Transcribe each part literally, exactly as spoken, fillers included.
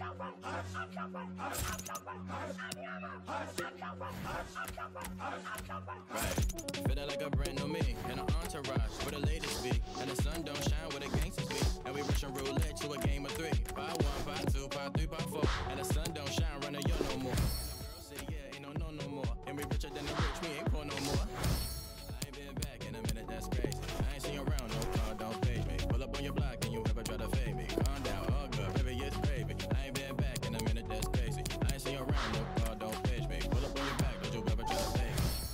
Feeling like a brand new me in an entourage where the latest be, and the sun don't shine where the gangsters be. And we rushing roulette to a game of three. Five one, five two, five three, five four, and the sun don't shine running yo no more. Girls say yeah, ain't no no no more, and we richer than the rich, we ain't poor no more. I ain't been back in a minute, that's crazy. I ain't seen you around, no car, don't page me. Pull up on your block and you ever try to fade me. Calm down, all good, baby, it's gravy. I ain't been back in a minute, that's crazy. I ain't seen you around, no car, don't page me. Pull up on your back, don't you ever try to fade me.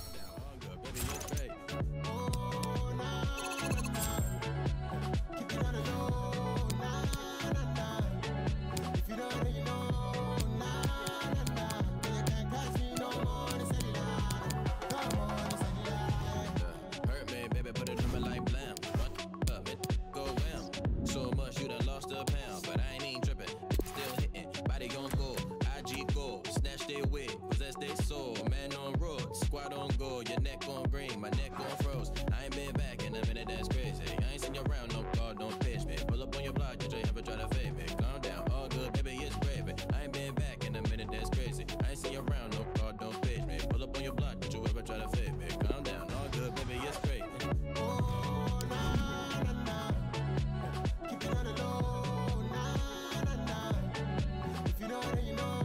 They soul, man on road, squad on goal, your neck on green, my neck on froze. I ain't been back in a minute, that's crazy. I ain't seen you around, no car, don't pitch me. Pull up on your block, did you ever try to fade me? Calm down, all good, baby, it's gravy. I ain't been back in a minute, that's crazy. I ain't seen you around, no car, don't pitch me. Pull up on your block, did you ever try to fade me? Calm down, all good, baby, it's crazy. Oh, nah, nah, nah. Keep it on the low, nah, nah, nah. If you know, then you know.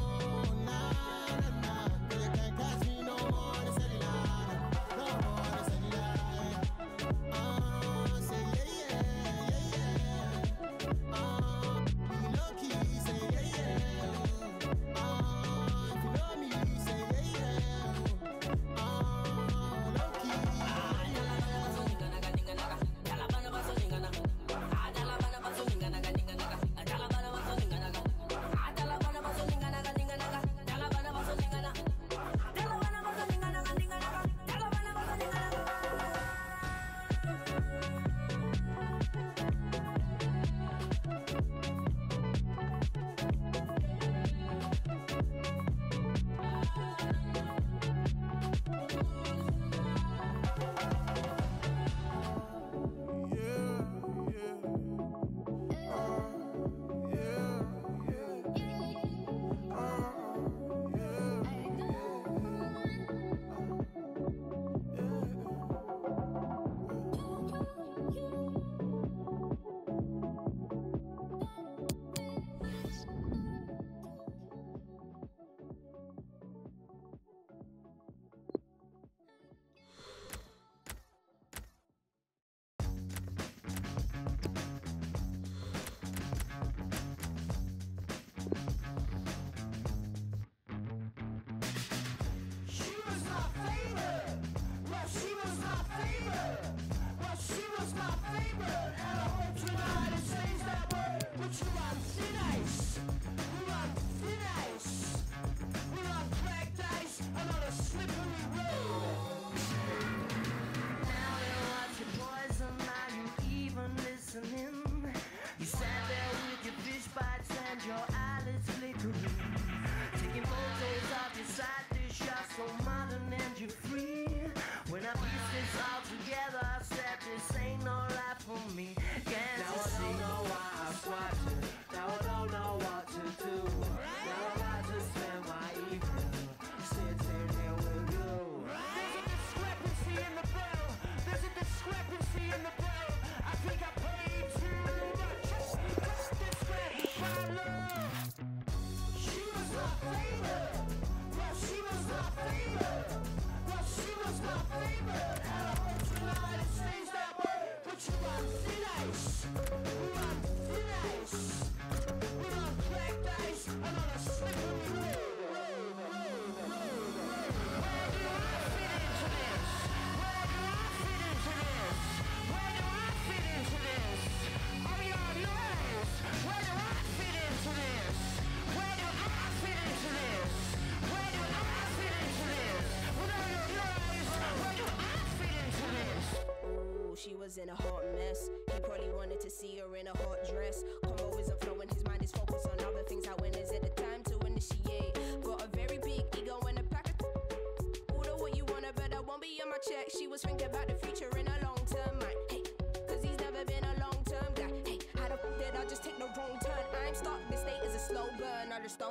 In a hot mess, he probably wanted to see her in a hot dress. Combo isn't flowing, his mind is focused on other things. Like when is it the time to initiate? Got a very big ego and a pack of order what you wanna, but I won't be on my check. She was thinking about the future in a long term mind. Hey, cause he's never been a long term guy. Hey, how the f did I just take the wrong turn? I'm stuck, this state is a slow burn. I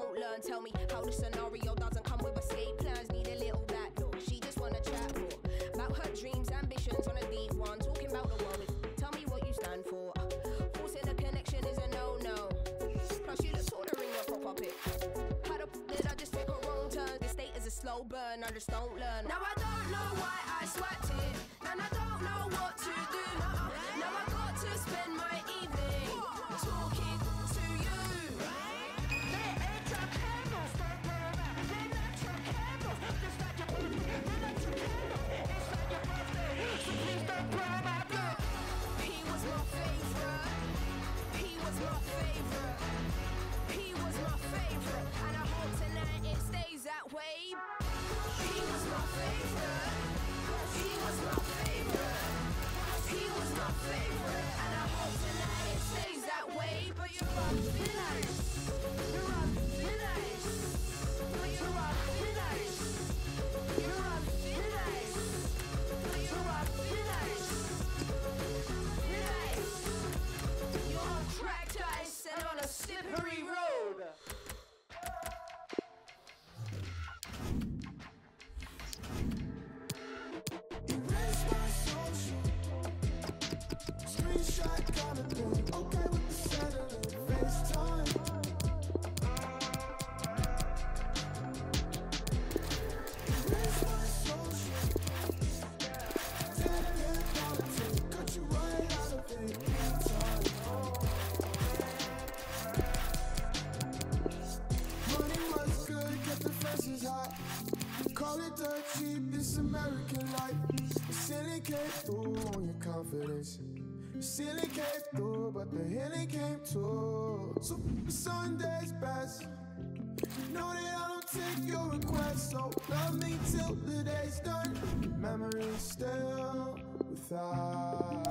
don't learn. Tell me how the scenario doesn't come with escape plans. Need a little back door. She just wanna chat more about her dreams, ambitions on a deep one. Talking about the world. Tell me what you stand for. Forcing a connection is a no-no. Plus you look taller in your proper pic. How the f did I just take a wrong turn? This state is a slow burn. I just don't learn. Now I don't know why I swapped it, and I don't know what to do. Now I got to spend my evening talking to you. He was my favorite. He was my favorite. He was my favorite, and I hope tonight it stays that way. He was my favorite. He was my favorite. He was my favorite, and I hope tonight it stays that way. But you're up finish. You're up finish. But you're up finish. You're up finish. But you're up finish. Finish. You're on track to ice and on a slippery road. Erase my social. Screenshot kind of thing. Okay with the settling. FaceTime. Erase my social. Dead end politics. Cut you right out of it. Time. Money was good, kept the fences high. Call it dirt cheap, this American life. The ceiling came through on your confidence. The ceiling came through, but the healing came too. So Sunday's best. Know that I don't take your requests, so love me till the day's done. Memories still without.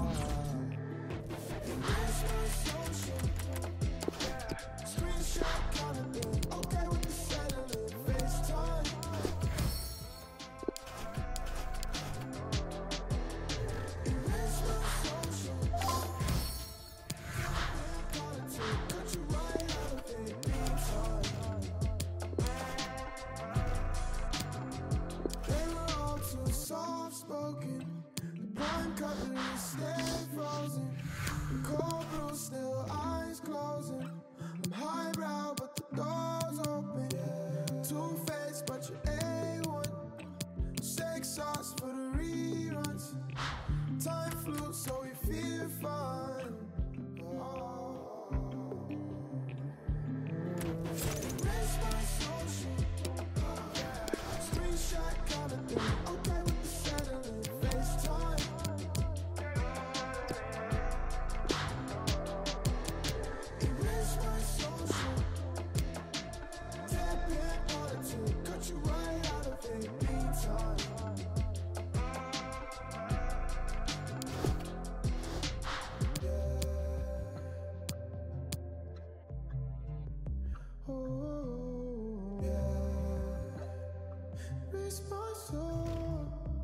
Erase my social. Screenshot kind of thing. Okay with the settling. FaceTime. Erase my social. Politics. Cut you right out of it. Time. They were all too soft-spoken. The prime cutlery stayed frozen. The cold brew still eyes closing. I'm highbrow, but the door's open. Two-faced, but you're A one. Steak sauce for the reruns. Time flew, so we feel fun. Oh. Erase my social. Screenshot kind of thing. Okay with the settling. FaceTime. Erase my social. Dead end politics. Cut you right out of it. Meantime. Yeah. Oh, yeah. Erase my soul.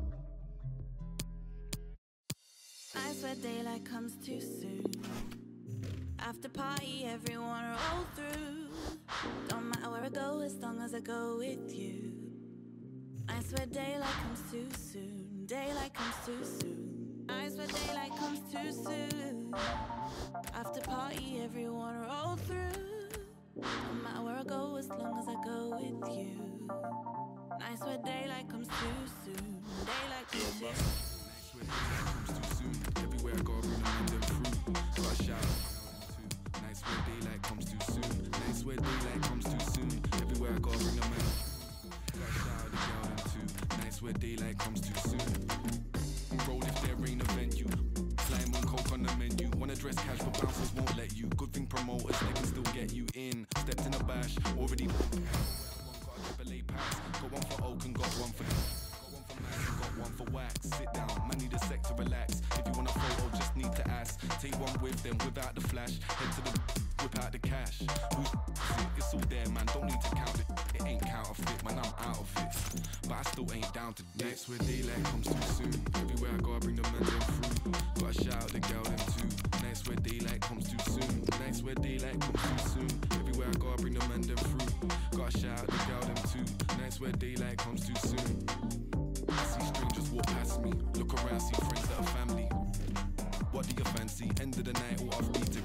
I swear daylight comes too soon. After party, everyone roll through. Don't matter where I go, as long as I go with you. I swear daylight comes too soon. Daylight comes too soon. I swear daylight comes too soon. After party, everyone roll through. Don't matter where I go, as long as I go with you. I swear daylight comes too soon. Daylight comes too soon. Everywhere I go, I bring them in them fruit. Got a shout. Nights where daylight comes too soon. Nights where daylight comes too soon. Everywhere I go, I bring them in. Got a shout, the girl them too. Nights where daylight comes too soon. Roll if there ain't a venue. Flying on coke on the menu. Wanna dress casual, bouncers won't let you. Good thing promoters, they can still get you in. Stepped in a bash, already. Got a triple A pass. Got one for Oak and got one for. Got one for wax, sit down, man need a sec to relax. If you want a photo, just need to ask. Take one with them, without the flash. Head to the, whip out the cash. Who's it? It's all there, man, don't need to count it. It ain't counterfeit, man, I'm out of it. But I still ain't down to next where daylight comes too soon. Everywhere I go, I bring the men them through. Gotta shout out the girl them too. Nights Nights where daylight comes too soon. Nights where daylight comes too soon. Everywhere I go, I bring the man them through. Gotta shout out the girl them too. Nights where daylight comes too soon. I see strangers walk past me. Look around, see friends that are family. What do you fancy? End of the night, all off beating.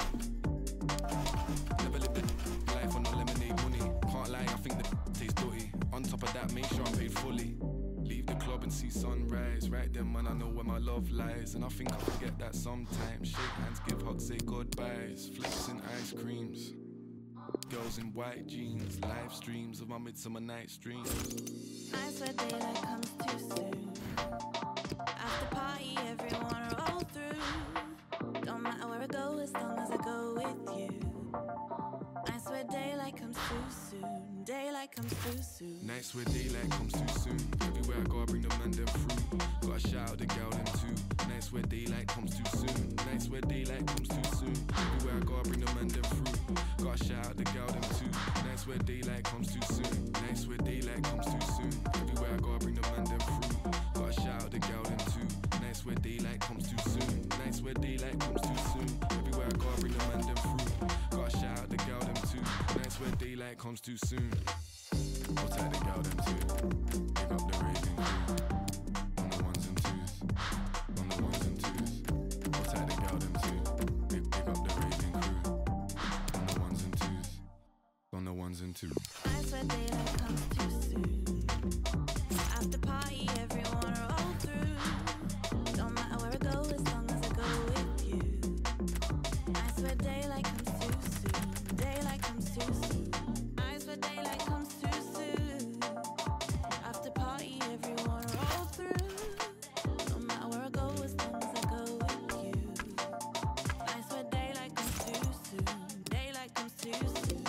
Never lived a life on no lemonade money. Can't lie, I think the tastes dirty. On top of that, make sure I'm paid fully. Leave the club and see sunrise. Right then, man, I know where my love lies. And I think I forget that sometimes. Shake hands, give hugs, say goodbyes. Flips and ice creams. Girls in white jeans. Live streams of my midsummer night streams. Nights where daylight comes too soon. After party, everyone roll through. Don't matter where I go, as long as I go with you. Nights where daylight comes too soon. Daylight comes too soon. Nights where daylight comes too soon. Everywhere I go, I bring the man them through. Gotta shout out the girl them too. Nights where daylight comes too soon. Nights where daylight comes too soon. Everywhere I go, I bring the man them through. Gotta shout out the girl them too. Nights where daylight comes too soon. Nights where daylight comes too soon. Everywhere I go, I bring the man them through. Gotta shout out the girl them too. Nights where daylight comes too soon. Nights where daylight comes too soon. Everywhere I go, I bring the man them through. Gotta shout out the girl them too. Nights where daylight comes too soon. I'll take the girl them too. Pick up the raving crew. On the ones and twos. On the ones and twos. I'll take the girl them too. Pick, pick up the raving crew. On the ones and twos. On the ones and twos. Nights where daylight comes too soon. After party, everyone roll through. Don't matter where I go, as long as I go with you. Nights where daylight comes too soon. Daylight comes too soon. Nights where daylight comes too soon. After party, everyone roll through. Don't matter where I go, as long as I go with you. Nights where daylight comes too soon. Daylight comes too soon.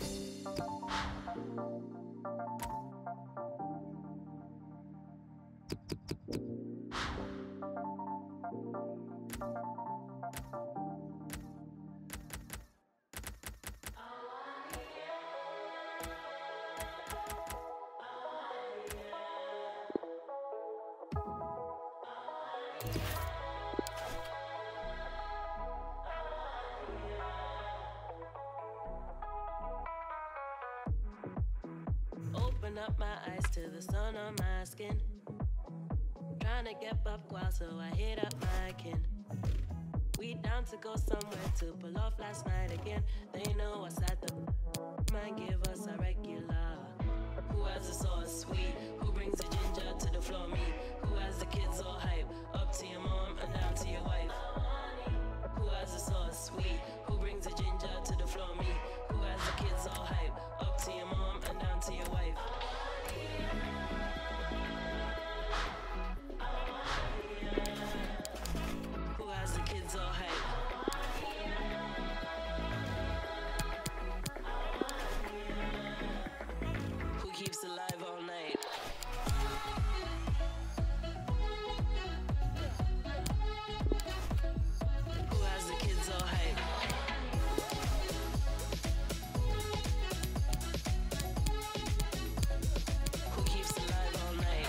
Open up my eyes to the sun on my skin. Trying to get up while so I hit up my kin. We down to go somewhere to pull off last night again. They know us at the man, give us a regular. Who has the sauce sweet? Who brings the ginger to the floor? Me. Who has the kids all hype? Up to your mom and down to your wife. Who has the sauce sweet? Who brings the ginger to the floor? Me. Who has the kids all hype? Up to your mom and down to your wife. Who has the kids all hype? Who keeps alive all night? Who has the kids all hype? Who keeps alive all night?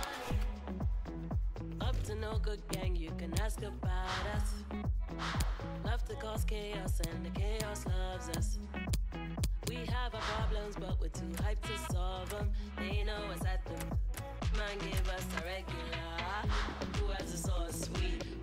Up to no good gang, you can ask about us. Love to cause chaos and the chaos loves us. We have our problems, but we're too hyped to solve them. They know us at them. Man, give us a regular. Who has the sauce sweet?